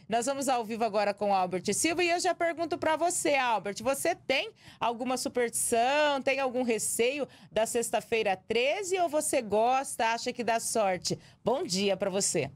Nós vamos ao vivo agora com o Albert Silva e eu já pergunto para você, Albert, você tem alguma superstição, tem algum receio da sexta-feira 13 ou você gosta, acha que dá sorte? Bom dia para você.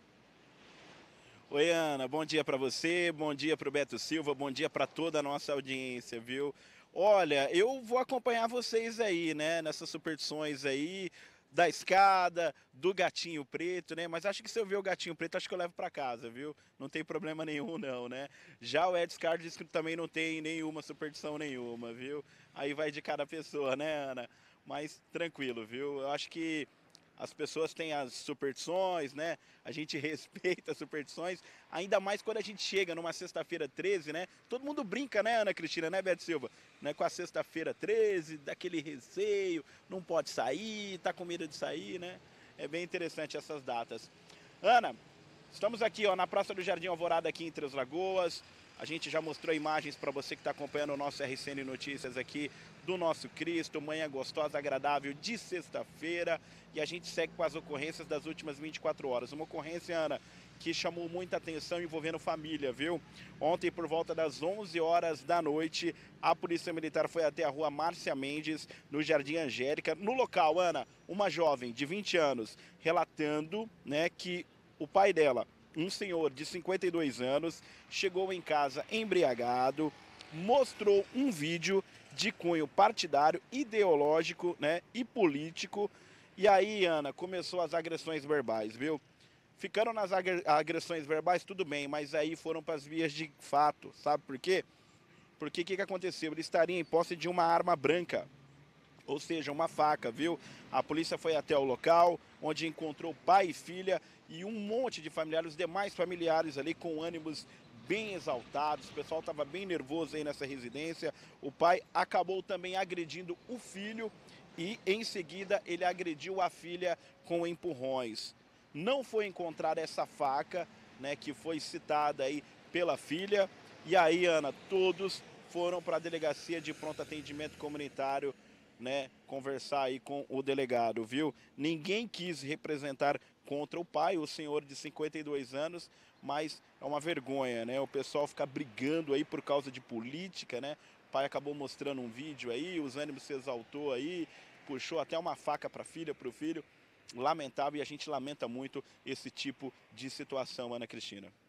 Oi, Ana, bom dia para você, bom dia para o Beto Silva, bom dia para toda a nossa audiência, viu? Olha, eu vou acompanhar vocês aí, né, nessas superstições aí, da escada, do gatinho preto, né? Mas acho que se eu ver o gatinho preto, acho que eu levo para casa, viu? Não tem problema nenhum, não, né? Já o Ed Scar diz que também não tem nenhuma superstição nenhuma, viu? Aí vai de cada pessoa, né, Ana? Mas tranquilo, viu? Eu acho que as pessoas têm as superstições, né? A gente respeita as superstições, ainda mais quando a gente chega numa sexta-feira 13, né? Todo mundo brinca, né, Ana Cristina, né, Beto Silva? Né? Com a sexta-feira 13, daquele receio, não pode sair, tá com medo de sair, né? É bem interessante essas datas. Ana, estamos aqui, ó, na Praça do Jardim Alvorada, aqui em Três Lagoas. A gente já mostrou imagens para você que está acompanhando o nosso RCN Notícias aqui do nosso Cristo, manhã gostosa, agradável de sexta-feira. E a gente segue com as ocorrências das últimas 24 horas. Uma ocorrência, Ana, que chamou muita atenção envolvendo família, viu? Ontem, por volta das 11 horas da noite, a Polícia Militar foi até a rua Márcia Mendes, no Jardim Angélica. No local, Ana, uma jovem de 20 anos relatando, né, que o pai dela, um senhor de 52 anos, chegou em casa embriagado, mostrou um vídeo de cunho partidário, ideológico, né, e político. E aí, Ana, começou as agressões verbais, viu? Ficaram nas agressões verbais, tudo bem, mas aí foram para as vias de fato, sabe por quê? Porque o que aconteceu? Ele estaria em posse de uma arma branca, ou seja, uma faca, viu? A polícia foi até o local, onde encontrou pai e filha e um monte de familiares, os demais familiares ali com ânimos bem exaltados. O pessoal estava bem nervoso aí nessa residência. O pai acabou também agredindo o filho e, em seguida, ele agrediu a filha com empurrões. Não foi encontrada essa faca, né, que foi citada aí pela filha. E aí, Ana, todos foram para a delegacia de pronto atendimento comunitário, né, conversar aí com o delegado, viu? Ninguém quis representar contra o pai, o senhor de 52 anos, mas é uma vergonha, né? O pessoal fica brigando aí por causa de política, né? O pai acabou mostrando um vídeo aí, os ânimos se exaltou aí, puxou até uma faca para a filha, para o filho. Lamentável, e a gente lamenta muito esse tipo de situação, Ana Cristina.